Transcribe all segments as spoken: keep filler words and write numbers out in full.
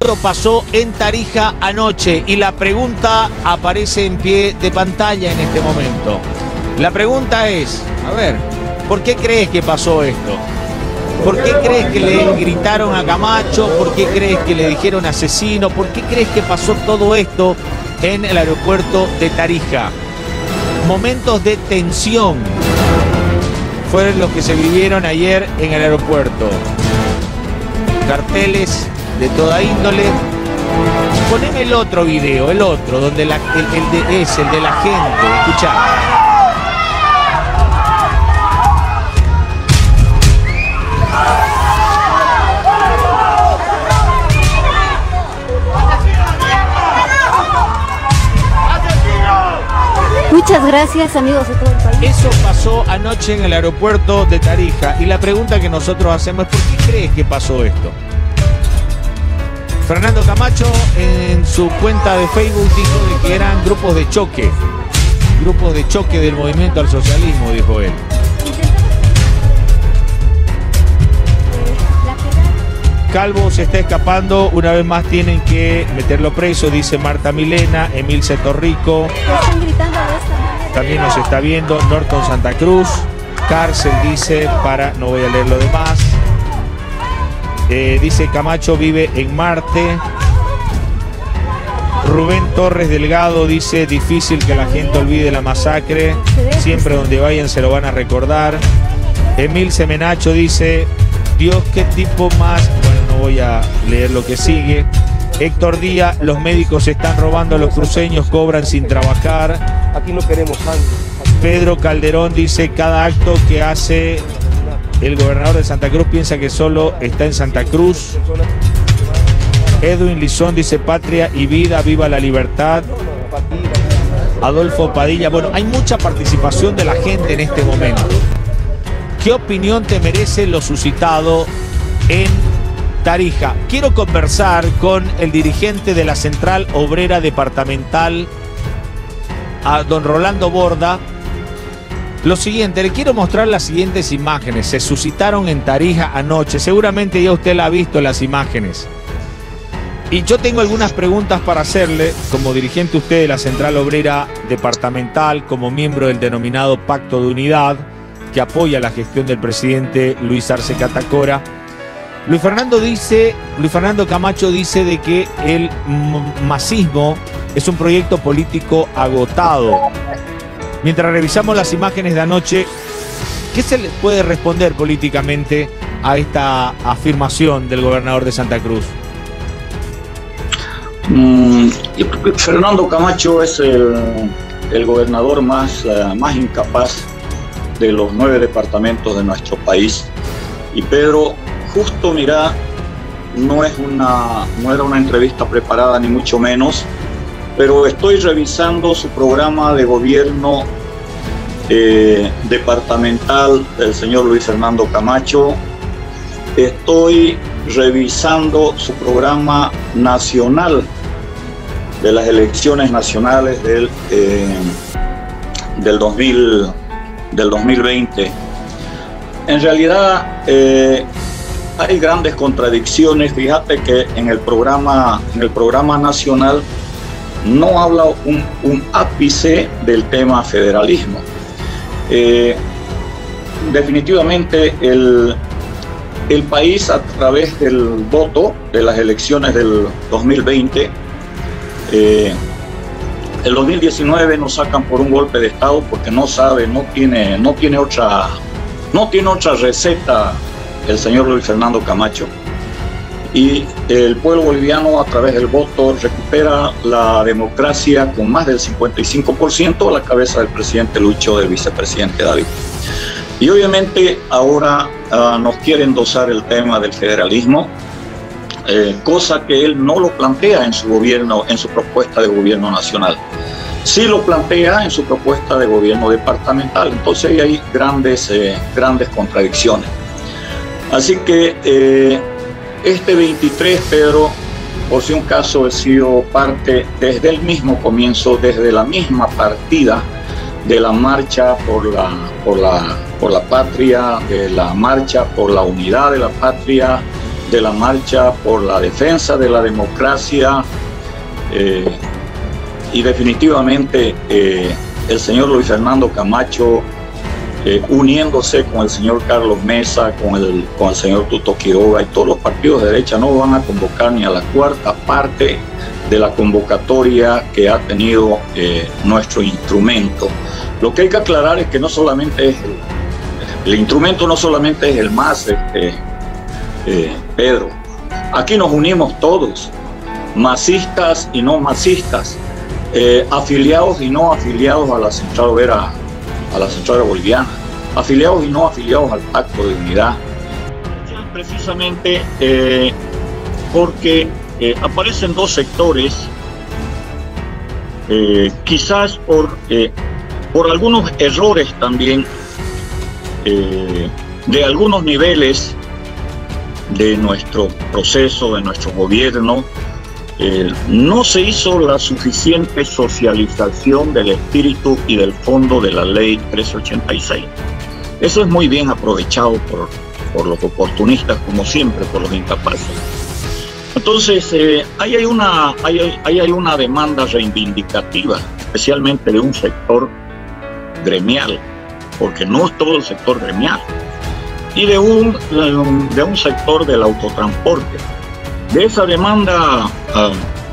Esto pasó en Tarija anoche y la pregunta aparece en pie de pantalla en este momento. La pregunta es, a ver, ¿por qué crees que pasó esto? ¿Por qué crees que le gritaron a Camacho? ¿Por qué crees que le dijeron asesino? ¿Por qué crees que pasó todo esto en el aeropuerto de Tarija? Momentos de tensión fueron los que se vivieron ayer en el aeropuerto. Carteles de toda índole. Poneme el otro video, el otro, donde la, el, el de, es el de la gente. Escuchá. Muchas gracias, amigos de todo el país. Eso pasó anoche en el aeropuerto de Tarija y la pregunta que nosotros hacemos es ¿por qué crees que pasó esto? Fernando Camacho en su cuenta de Facebook dijo de que eran grupos de choque, grupos de choque del movimiento al socialismo, dijo él. Calvo se está escapando, una vez más tienen que meterlo preso, dice Marta Milena. Emilce Torrico también nos está viendo. Norton Santa Cruz, cárcel dice, para, no voy a leer lo demás. Eh, dice Camacho vive en Marte. Rubén Torres Delgado dice difícil que la gente olvide la masacre, siempre donde vayan se lo van a recordar. Emil Semenacho dice Dios, qué tipo más. Bueno, no voy a leer lo que sigue. Héctor Díaz, los médicos están robando a los cruceños, cobran sin trabajar. Aquí no queremos sangre. Pedro Calderón dice cada acto que hace el gobernador de Santa Cruz piensa que solo está en Santa Cruz. Edwin Lizón dice patria y vida, viva la libertad. Adolfo Padilla, bueno, hay mucha participación de la gente en este momento. ¿Qué opinión te merece lo suscitado en Tarija? Quiero conversar con el dirigente de la Central Obrera Departamental, a don Rolando Borda. Lo siguiente, le quiero mostrar las siguientes imágenes. Se suscitaron en Tarija anoche. Seguramente ya usted la ha visto las imágenes. Y yo tengo algunas preguntas para hacerle, como dirigente usted de la Central Obrera Departamental, como miembro del denominado Pacto de Unidad, que apoya la gestión del presidente Luis Arce Catacora. Luis Fernando dice, Luis Fernando Camacho dice de que el masismo es un proyecto político agotado. Mientras revisamos las imágenes de anoche, ¿qué se le puede responder políticamente a esta afirmación del gobernador de Santa Cruz? Mm, Fernando Camacho es el, el gobernador más, uh, más incapaz de los nueve departamentos de nuestro país. Y Pedro, justo mira, no, es una, no era una entrevista preparada ni mucho menos, pero estoy revisando su programa de gobierno eh, departamental del señor Luis Fernando Camacho. Estoy revisando su programa nacional de las elecciones nacionales del, eh, del, dos mil, del dos mil veinte. En realidad eh, hay grandes contradicciones. Fíjate que en el programa, en el programa nacional no habla un, un ápice del tema federalismo. Eh, definitivamente el, el país, a través del voto de las elecciones del dos mil veinte, eh, el dos mil diecinueve nos sacan por un golpe de Estado porque no sabe, no tiene, no tiene otra, no tiene otra receta el señor Luis Fernando Camacho. Y el pueblo boliviano, a través del voto, recupera la democracia con más del cincuenta y cinco por ciento a la cabeza del presidente Lucho, del vicepresidente David. Y obviamente ahora uh, nos quiere endosar el tema del federalismo, eh, cosa que él no lo plantea en su gobierno, en su propuesta de gobierno nacional. Sí lo plantea en su propuesta de gobierno departamental. Entonces ahí hay grandes, eh, grandes contradicciones. Así que eh, este veintitrés, Pedro, por si un caso, he sido parte desde el mismo comienzo, desde la misma partida de la marcha por la, por la, por la patria, de la marcha por la unidad de la patria, de la marcha por la defensa de la democracia eh, y definitivamente eh, el señor Luis Fernando Camacho eh, uniéndose con el señor Carlos Mesa, con el, con el señor Tuto Quiroga y todos los partidos de derecha no van a convocar ni a la cuarta parte de la convocatoria que ha tenido eh, nuestro instrumento. Lo que hay que aclarar es que no solamente es el, el instrumento no solamente es el M A S, este, eh, Pedro. Aquí nos unimos todos, masistas y no masistas, eh, afiliados y no afiliados a la Central Obrera, a la Central Boliviana, afiliados y no afiliados al Pacto de Unidad. Precisamente eh, porque eh, aparecen dos sectores, eh, quizás por, eh, por algunos errores también eh, de algunos niveles de nuestro proceso, de nuestro gobierno. Eh, no se hizo la suficiente socialización del espíritu y del fondo de la ley trece ochenta y seis. Eso es muy bien aprovechado por, por los oportunistas, como siempre, por los incapaces. Entonces, eh, ahí, hay una, ahí, ahí hay una demanda reivindicativa, especialmente de un sector gremial, porque no es todo el sector gremial, y de un, de un sector del autotransporte. De esa demanda uh,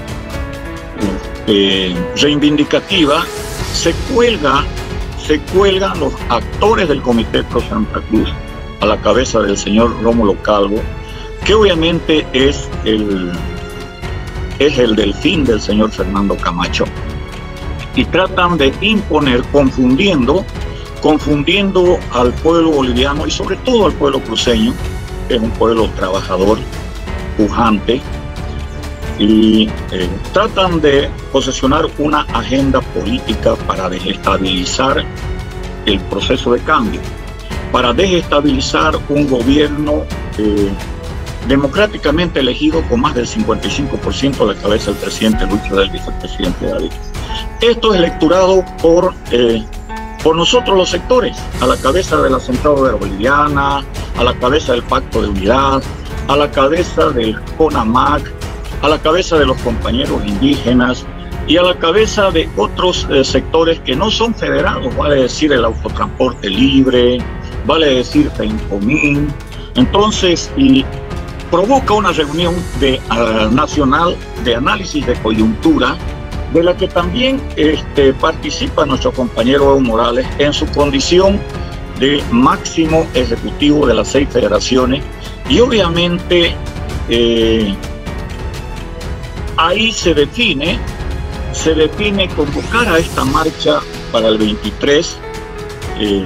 eh, reivindicativa se cuelga, se cuelgan los actores del Comité Pro Santa Cruz a la cabeza del señor Rómulo Calvo, que obviamente es el, es el delfín del señor Fernando Camacho, y tratan de imponer, confundiendo, confundiendo al pueblo boliviano y sobre todo al pueblo cruceño, que es un pueblo trabajador, pujante, y eh, tratan de posesionar una agenda política para desestabilizar el proceso de cambio, para desestabilizar un gobierno eh, democráticamente elegido con más del cincuenta y cinco por ciento de cabeza del presidente Lucho, del vicepresidente David. Esto es lecturado por, eh, por nosotros los sectores, a la cabeza de la Central Obrera Boliviana, a la cabeza del Pacto de Unidad, a la cabeza del CONAMAC, a la cabeza de los compañeros indígenas y a la cabeza de otros eh, sectores que no son federados, vale decir el autotransporte libre, vale decir FENCOMIN. Entonces, y provoca una reunión de, uh, nacional de análisis de coyuntura, de la que también este, participa nuestro compañero Evo Morales en su condición de máximo ejecutivo de las seis federaciones. Y obviamente eh, ahí se define, se define convocar a esta marcha para el veintitrés, eh,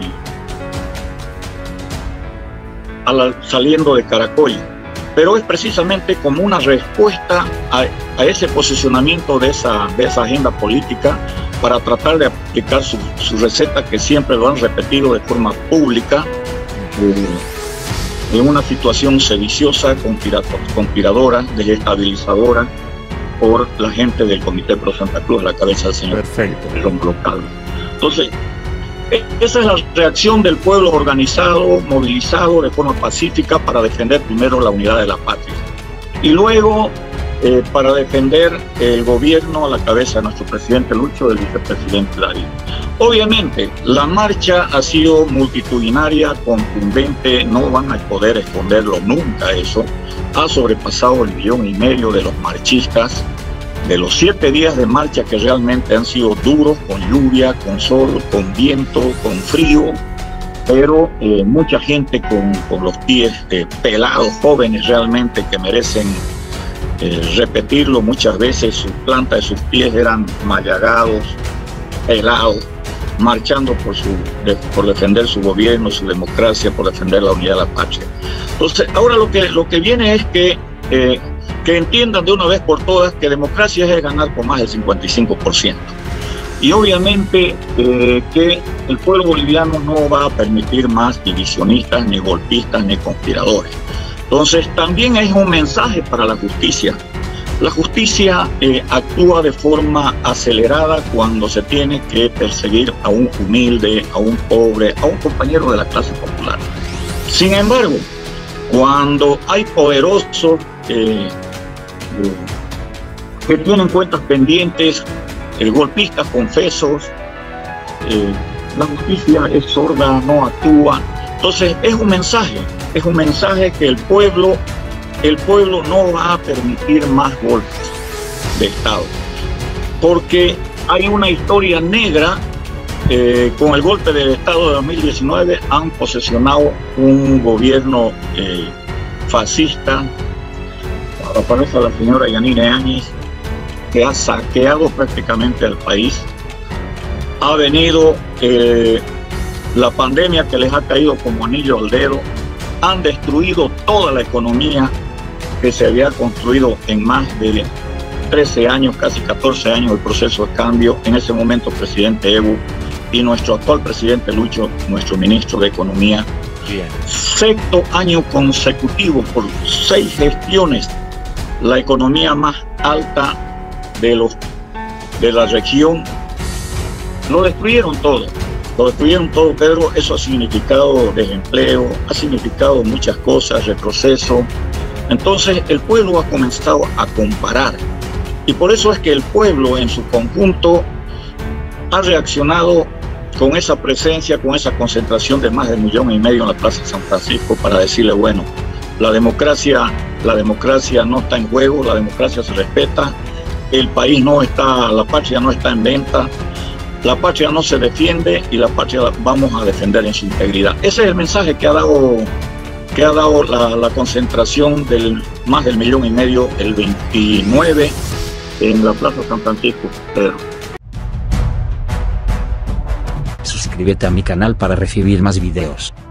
a la, saliendo de Caracoy. Pero es precisamente como una respuesta a, a ese posicionamiento de esa, de esa agenda política para tratar de aplicar su, su receta que siempre lo han repetido de forma pública, eh, en una situación sediciosa, conspiradora, desestabilizadora por la gente del Comité Pro Santa Cruz, a la cabeza del señor Rómulo Calvo. Entonces, esa es la reacción del pueblo organizado, movilizado de forma pacífica para defender primero la unidad de la patria y luego eh, para defender el gobierno a la cabeza de nuestro presidente Lucho, del vicepresidente Darío. Obviamente, la marcha ha sido multitudinaria, contundente, no van a poder esconderlo nunca eso. Ha sobrepasado el millón y medio de los marchistas, de los siete días de marcha que realmente han sido duros, con lluvia, con sol, con viento, con frío, pero eh, mucha gente con, con los pies eh, pelados, jóvenes realmente que merecen eh, repetirlo muchas veces. Sus plantas de sus pies eran mallagados, pelados, marchando por, su, de, por defender su gobierno, su democracia, por defender la unidad de la patria. Entonces, ahora lo que, lo que viene es que, eh, que entiendan de una vez por todas que democracia es ganar con más del cincuenta y cinco por ciento. Y obviamente eh, que el pueblo boliviano no va a permitir más divisionistas, ni golpistas, ni conspiradores. Entonces, también es un mensaje para la justicia. La justicia eh, actúa de forma acelerada cuando se tiene que perseguir a un humilde, a un pobre, a un compañero de la clase popular. Sin embargo, Cuando hay poderosos eh, eh, que tienen cuentas pendientes, eh, golpistas confesos, eh, la justicia es sorda, no actúa. Entonces es un mensaje, es un mensaje que el pueblo, el pueblo no va a permitir más golpes de Estado, porque hay una historia negra. Eh, con el golpe de Estado de dos mil diecinueve han posesionado un gobierno eh, fascista, aparece la señora Yanine Áñez, que ha saqueado prácticamente al país. Ha venido eh, la pandemia que les ha caído como anillo al dedo, han destruido toda la economía que se había construido en más de trece años, casi catorce años del proceso de cambio. En ese momento presidente Evo y nuestro actual presidente Lucho, nuestro ministro de Economía. Bien. Sexto año consecutivo, por seis gestiones, la economía más alta de, los, de la región. Lo destruyeron todo, lo destruyeron todo, Pedro. Eso ha significado desempleo, ha significado muchas cosas, retroceso. Entonces el pueblo ha comenzado a comparar, y por eso es que el pueblo en su conjunto ha reaccionado con esa presencia, con esa concentración de más de un millón y medio en la Plaza de San Francisco, para decirle, bueno, la democracia, la democracia no está en juego, la democracia se respeta, el país no está, la patria no está en venta, la patria no se defiende y la patria la vamos a defender en su integridad. Ese es el mensaje que ha dado, que ha dado la, la concentración del más del millón y medio el veintinueve en la Plaza de San Francisco, Pedro. Suscríbete a mi canal para recibir más videos.